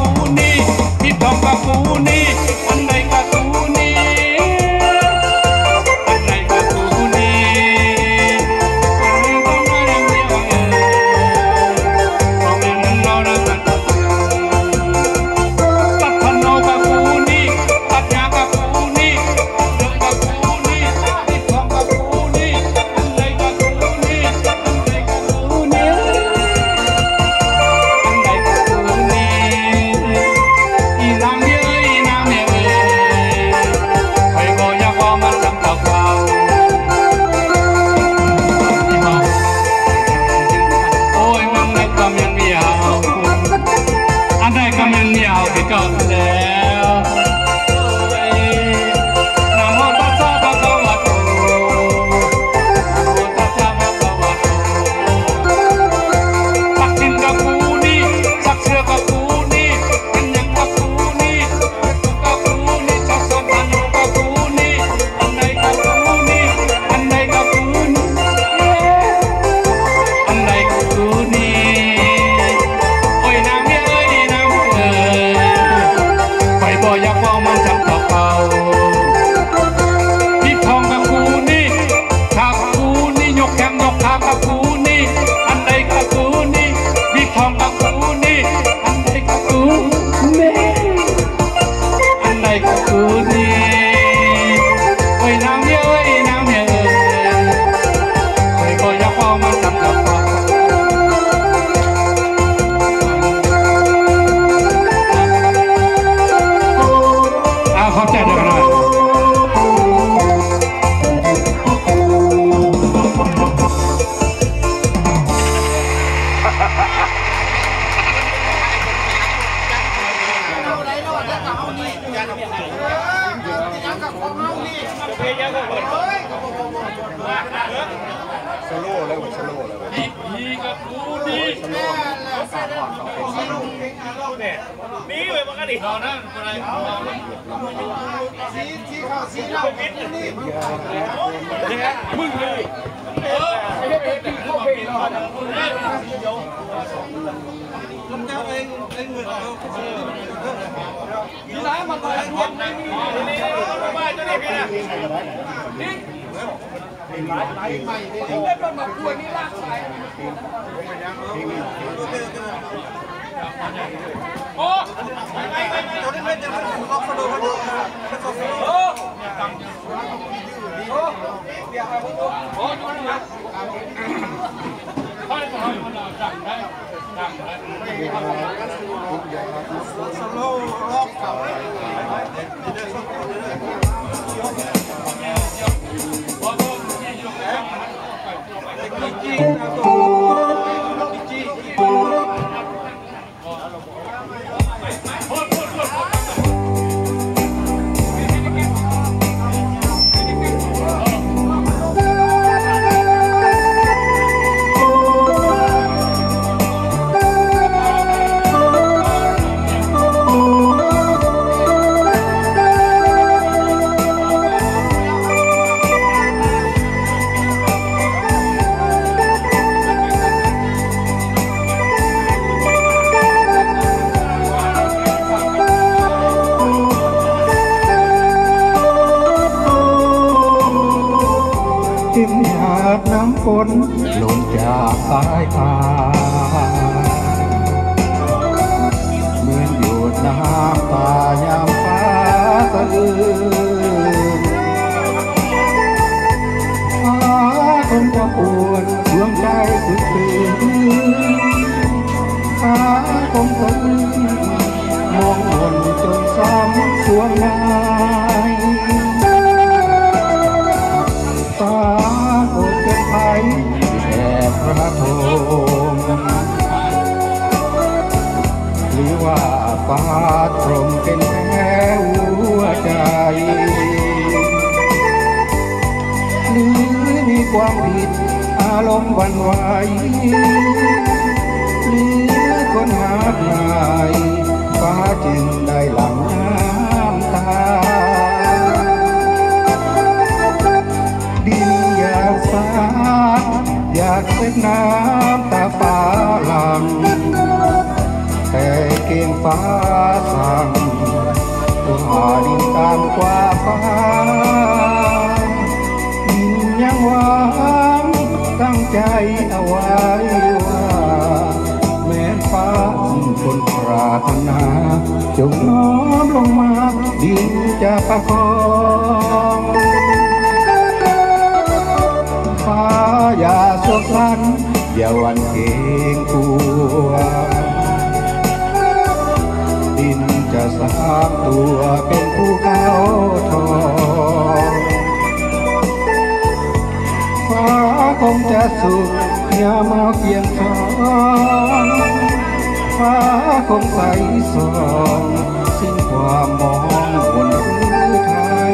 นี่ที่ทองกับกูนี่อันใดกับกูนี่อันใดกับกูนี่ต้องมาเรียงเรียงต้องเป็นเราเราตัดพันเอากับกูนี่ตัดยากับกูนี่เดินกับกูนี่ที่ทองกับกูนี่อันใดกับกูนี่อันใดกับกูนี่ก็แล้วนะโมตัสสะภะคะวะโตนะโมตัสสะภะคะวะโตสักดินกับกูนี่สักเสือกับกูนี่เป็นยังกับกูนี่กับกูนี่สักสมพันธ์กับกูนี่อันใดกับกูนี่อันใดกับกูนี่อันใดกับกูนี่โอ้ยน้ำเอ้ยน้ำเอ้ยบ่อยากว่ามันจำต่อเก่าที่ทองกับกูนี่ถ้ากูนี่ยกแขนยกขากับกูนี่อันใดกับกูนี่ที่ทองกับกูนี่อันใดกับกูนี่อันใดกับกูนี่โอ้ยน้ำเอ้ยน้ำเอ้ยบ่อยากว่ามันจำต่อเก่าขอบใจด้วยกันหน่อยสโลว์แล้วสโลว์แล้วพี่กับกูดีนี่เลยมันก็ดิเรานั่นอะไรสีขาวสีดำนี่มึงเลยเข้าเพลงเราผมจะเองเหมือนเราร้านมันไปรวมนี่บ้านจะได้ไงนี่นี่เล่นรถมาควรนี่ลากสายโอ้ไปตัวนี้เล่นจะเป็นล็อกสโลว์โอ้โอ้เดี๋ยวครับโอ้ตัวนี้ค่อยๆเราจังได้จังได้สโลว์ล็อกเก่าจิ้มหยาดน้ำฝนหล่นจากสายตาเหมือนหยดน้ำตายามฟ้าสะอื้นฟ้าคงจะปวดดวงใจสุดตื่นฟ้าคงจะมองบนจนซ้ำสวงนายฟ้าโปรดเป็นภัยแด่พระโทมหรือว่าฟ้าตรงเป็นแค่หัวใจหรือมีความผิดอารมณ์หวั่นไหวหรือคนหาใครฟ้าจึงได้หลั่งน้ำตาดินอยากสาดอยากเช็ดน้ำตาฟ้าหลังแต่เก็บงฟ้าสั่งว่าดินตามกว่าฟ้าดินยังหวังตั้งใจเอาไว้ว่าแม้ฟ้าคนปรารถนาจงน้อมลงมาดินจะประคองฟ้าอย่าสวกสันอย่าหวั่นเกรงกลัวดินจะสร้างตัวเป็นภูเขาทองฟ้าคงจะสุขอย่ามาเพียงสองฟ้าคงใสสองสิ้นความมองบนพื้นไทย